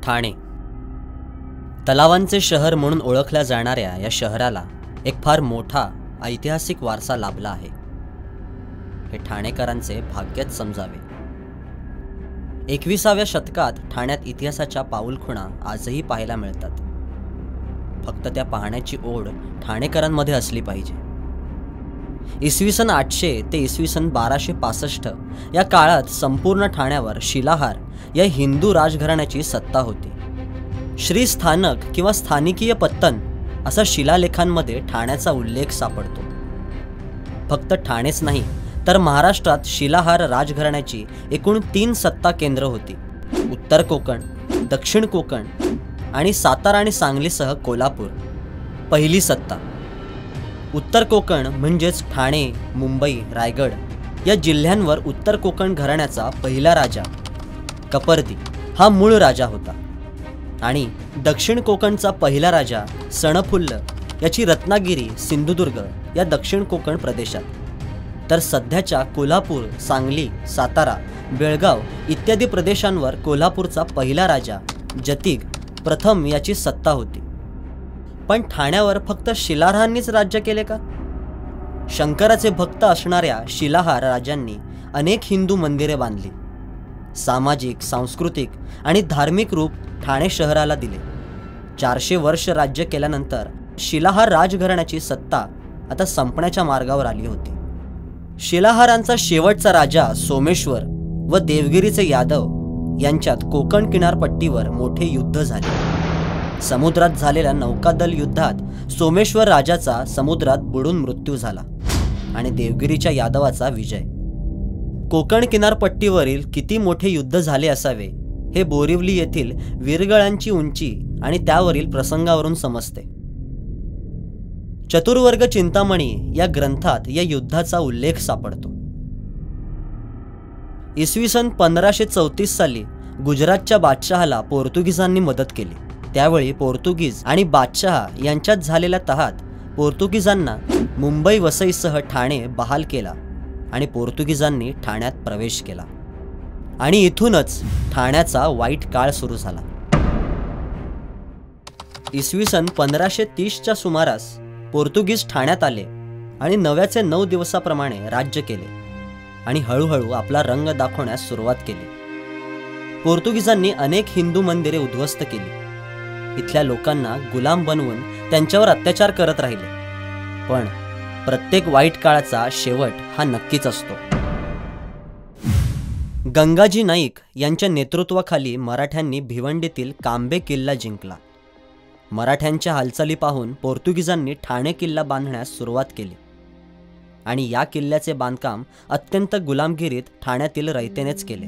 ठाणे तलावांचे शहर म्हणून ओळखल्या जाणाऱ्या या शहराला एक फार मोठा ऐतिहासिक वारसा लाभला आहे. हे ठाणेकरांचे भाग्यच समजावे. 21व्या शतकात ठाण्यात इतिहासाच्या पाऊलखुणा आजही पाहायला मिळतात. फक्त त्या पाहण्याची ओढ ठाणेकरांमध्ये असली पाहिजे. इसवी सन 800 ते इसवी सन 1265 या काळात संपूर्ण ठाण्यावर शिलाहार या हिंदू राजघराण्याची सत्ता होती. श्री स्थानक किंवा स्थानिकीय पत्तन असा शिलालेखांमध्ये ठाण्याचा उल्लेख सापडतो. फक्त ठाणेच नाही तर महाराष्ट्रात शिलाहार राजघराण्याची एकूण 3 सत्ता केंद्र होती. उत्तर कोकण, दक्षिण कोकण आणि सातारा आणि सांगलीसह कोल्हापूर. पहिली सत्ता उत्तर कोकण म्हणजेच ठाणे, मुंबई, रायगड या जिल्ह्यांवर उत्तर कोकण घराण्याचा पहिला राजा कपर्दी हा मूळ राजा होता आणि दक्षिण कोकणचा पहिला राजा सणफुल्ल याची रत्नागिरी, सिंधुदुर्ग या दक्षिण कोकण प्रदेशात. तर सध्याच्या कोल्हापूर, सांगली, सातारा, बेळगाव इत्यादी प्रदेशांवर कोल्हापूरचा पहिला राजा जतिग प्रथम याची सत्ता होती. पण ठाण्यावर फक्त शिलाहारांनीच राज्य केले का? शंकराचे भक्त असणाऱ्या शिलाहार राजांनी अनेक हिंदू मंदिरे बांधली. सामाजिक, सांस्कृतिक आणि धार्मिक रूप ठाणे शहराला दिले. 400 वर्ष राज्य केल्यानंतर शिलाहार राजघराण्याची सत्ता आता संपण्याच्या मार्गावर आली होती. शिलाहारांचा शेवटचा राजा सोमेश्वर व देवगिरीचे यादव यांच्यात कोकण किनारपट्टीवर मोठे युद्ध झाले. समुद्रात झालेल्या नौकादल युद्धात सोमेश्वर राजाचा समुद्रात बुडून मृत्यू झाला आणि देवगिरीच्या यादवाचा विजय. कोकण किनारपट्टीवरील किती मोठे युद्ध झाले असावे हे बोरिवली येथील वीरगळांची उंची आणि त्यावरील प्रसंगावरून समजते. चतुर्वर्ग चिंतामणी या ग्रंथात या युद्धाचा उल्लेख सापडतो. इसवी सन 1534 साली गुजरातच्या बादशहाला पोर्तुगीजांनी मदत केली. त्यावेळी पोर्तुगीज आणि बादशहा यांच्यात झालेल्या तहात पोर्तुगीजांना मुंबई वसईसह ठाणे बहाल केला आणि पोर्तुगीजांनी ठाण्यात प्रवेश केला आणि इथूनच ठाण्याचा वाईट काळ सुरू झाला. इसवी सन 1530च्या सुमारास पोर्तुगीज ठाण्यात आले आणि नव्याचे 9 दिवसाप्रमाणे राज्य केले आणि हळूहळू आपला रंग दाखवण्यास सुरुवात केली. पोर्तुगीजांनी अनेक हिंदू मंदिरे उद्ध्वस्त केली. इथल्या लोकांना गुलाम बनवून त्यांच्यावर अत्याचार करत राहिले. पण प्रत्येक वाईट काळाचा शेवट हा नक्कीच असतो. गंगाजी नाईक यांच्या नेतृत्वाखाली मराठ्यांनी भिवंडीतील कांबे किल्ला जिंकला. मराठ्यांच्या हालचाली पाहून पोर्तुगीजांनी ठाणे किल्ला बांधण्यास सुरुवात केली आणि या किल्ल्याचे बांधकाम अत्यंत गुलामगिरीत ठाण्यातील रयतेनेच केले.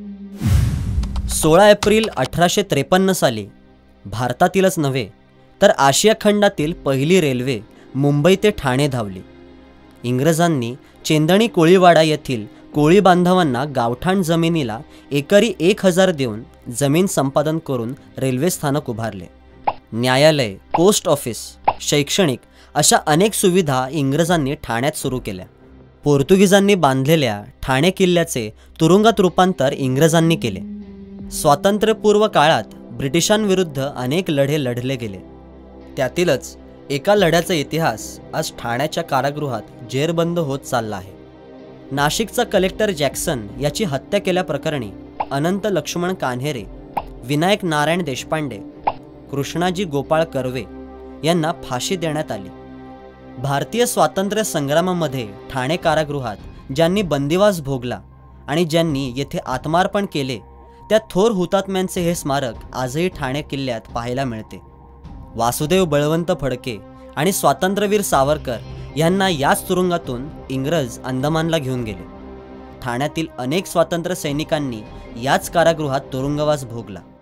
16 एप्रिल 1853 साली भारतातीलच नव्हे तर आशिया खंडातील पहिली रेल्वे मुंबई ते ठाणे धावली. इंग्रजांनी चेंदणी कोळीवाडा येथील कोळी बांधवांना गावठाण जमिनीला एकरी 1000 देऊन जमीन संपादन करून रेल्वे स्थानक उभारले. न्यायालय, पोस्ट ऑफिस, शैक्षणिक अशा अनेक सुविधा इंग्रजांनी ठाण्यात सुरू केल्या. पोर्तुगीजांनी बांधलेल्या ठाणे किल्ल्याचे तुरुंगात रूपांतर इंग्रजांनी केले. स्वातंत्र्यपूर्व काळात ब्रिटिशांविरुद्ध अनेक लढे लढले गेले. त्यातीलच एका लढ्याचा इतिहास आज ठाण्याच्या कारागृहात जेरबंद होत चालला आहे. नाशिकचा कलेक्टर जॅक्सन याची हत्या केल्याप्रकरणी अनंत लक्ष्मण कान्हेरे, विनायक नारायण देशपांडे, कृष्णाजी गोपाळ कर्वे यांना फाशी देण्यात आली. भारतीय स्वातंत्र्य संग्रामामध्ये ठाणे कारागृहात ज्यांनी बंदिवास भोगला आणि ज्यांनी येथे आत्मार्पण केले त्या थोर हुतात्म्यांचे हे स्मारक आजही ठाणे किल्ल्यात पाहायला मिळते. वासुदेव बळवंत फडके आणि स्वातंत्र्यवीर सावरकर यांना याच तुरुंगातून इंग्रज अंदमानला घेऊन गेले. ठाण्यातील अनेक स्वातंत्र्य सैनिकांनी याच कारागृहात तुरुंगवास भोगला.